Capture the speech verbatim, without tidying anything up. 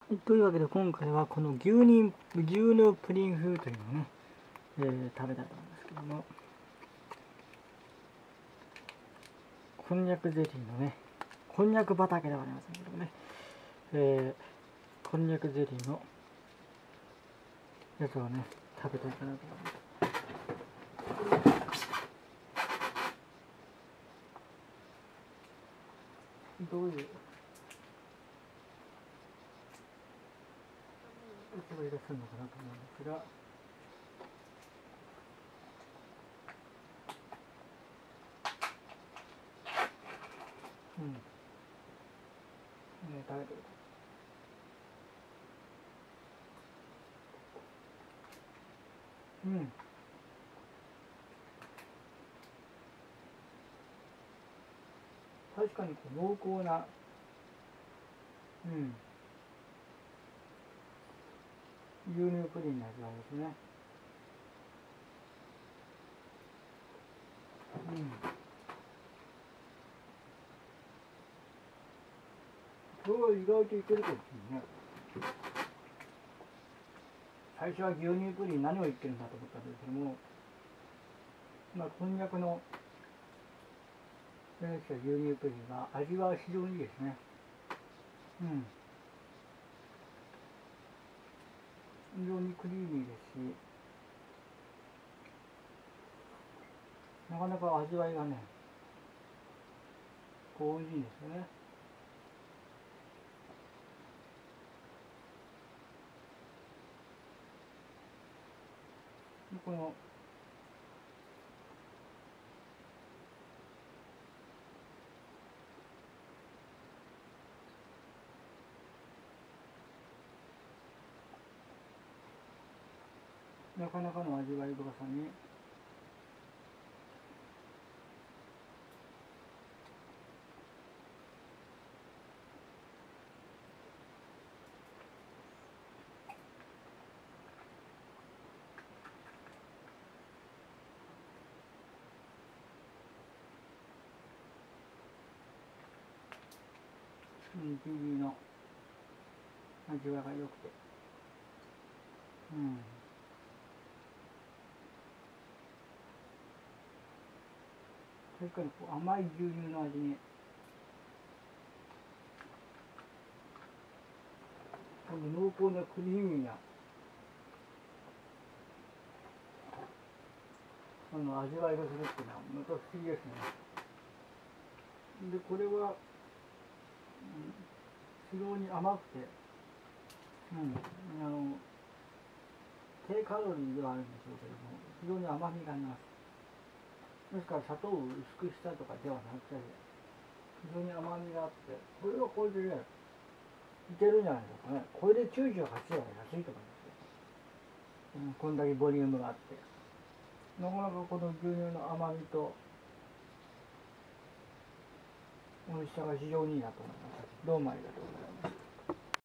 というわけで今回はこの牛乳牛乳プリン風というのをね、えー、食べたいと思うんですけども、こんにゃくゼリーのね、こんにゃく畑ではありませんけどもね、えー、こんにゃくゼリーのやつをね食べたいかなと思います。どういう音がいらっしゃるのかなと思うんですが、うん、ね、食べてる。うん。確かにこう濃厚な、うん、牛乳プリンの味わいですね。うん。これは意外といけるかもしれないね。最初は牛乳プリン何を言ってるんだと思ったんですけども、まあ、こんにゃくの出てきた牛乳プリンは味は非常にいいですね。うん。非常にクリーミーですし、なかなか味わいがね、こう美味しいんですよね。このなかなかの味わい深さに、うん、キウイの味わいが良くて、うん、確かにこう甘い牛乳の味に、この濃厚なクリーミーなあの味わいがするっていうのはまた不思議ですね。でこれは、うん、非常に甘くて、うん、あの低カロリーではあるんでしょうけども、非常に甘みがあります。ですから砂糖を薄くしたとかではなくて、非常に甘みがあって、これはこれでね、いけるんじゃないですかね。これできゅうじゅうはちえんは安いと思いますよ。うん、こんだけボリュームがあって。なかなかこの牛乳の甘みと美味しさが非常にいいなと思います。どうもありがとうございます。